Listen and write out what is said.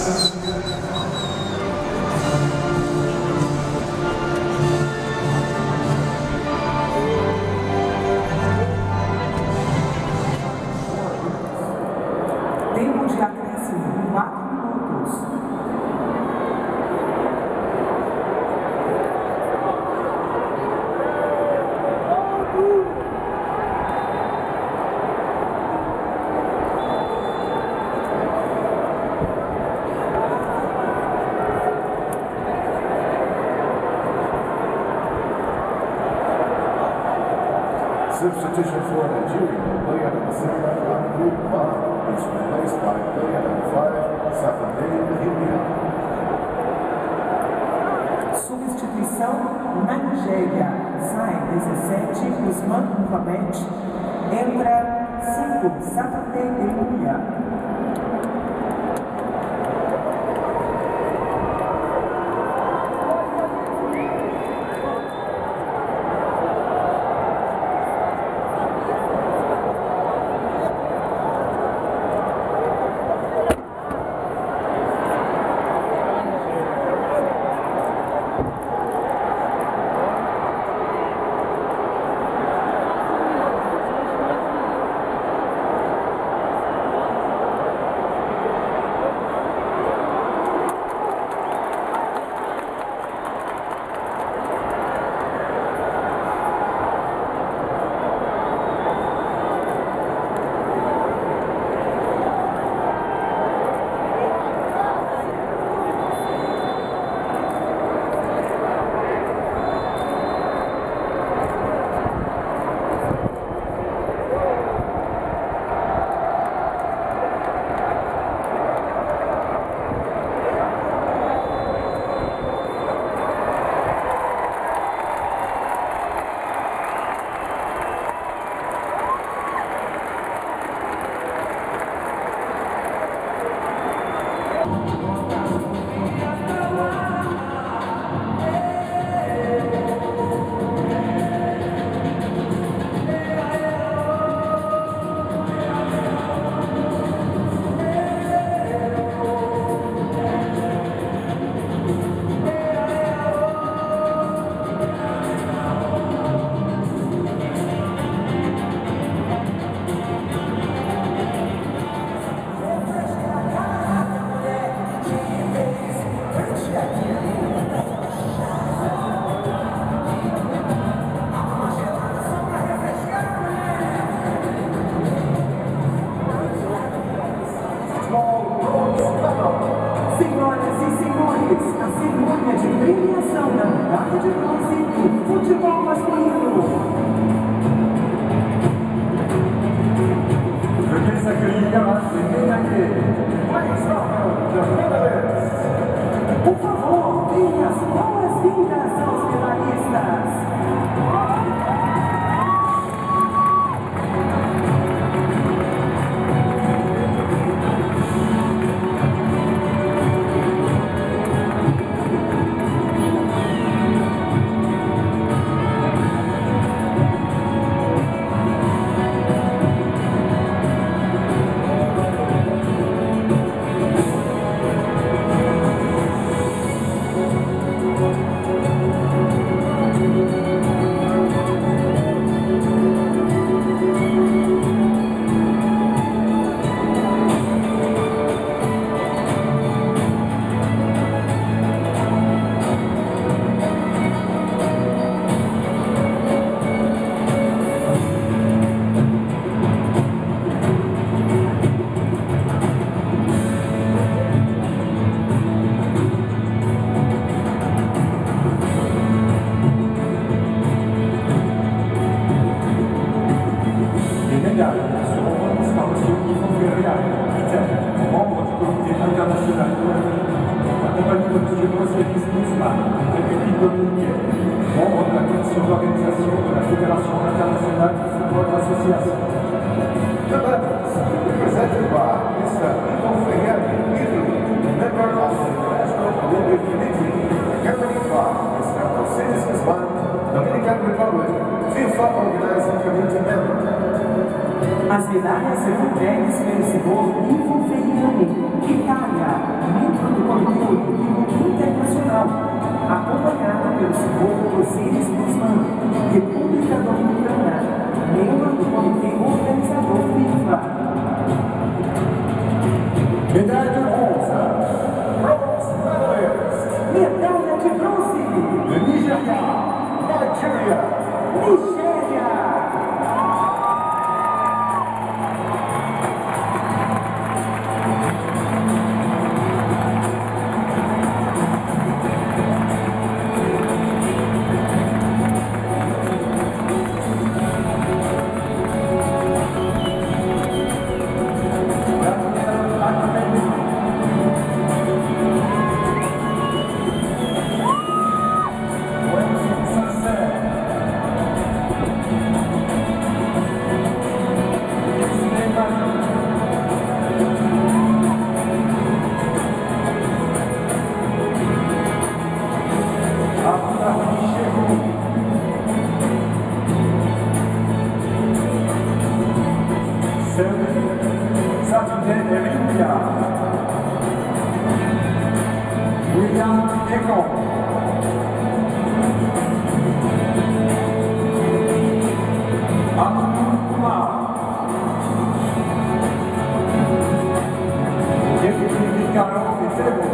Tempo de acréscimo, 4 minutos. Substitution for Nigeria, playing at the center of Group 1, is replaced by player number 5, Saturday Bahia. Substituição na Nigéria. Sai 17, Usman Mohamed. Entra 5, Saturday Bahia. Senhoras e senhores, a cerimônia de premiação da medalha de bronze do futebol masculino. Veuillez accueillir les médaillés. Por favor, deem as boas-vindas aos medalhistas. Membre de la commission d'organisation de la Fédération internationale de football association. The members, represented by Mr. Ivo Ferrari, member of the International Olympic Committee, accompanied by Mr. Alcides Guzman, Dominican Republic, FIFA Organizing Committee member. As medalhas são entregues pelo senhor Ivo Ferrari, Itália, Christian Eko. Arthur Kumar. Défi Carol Febo.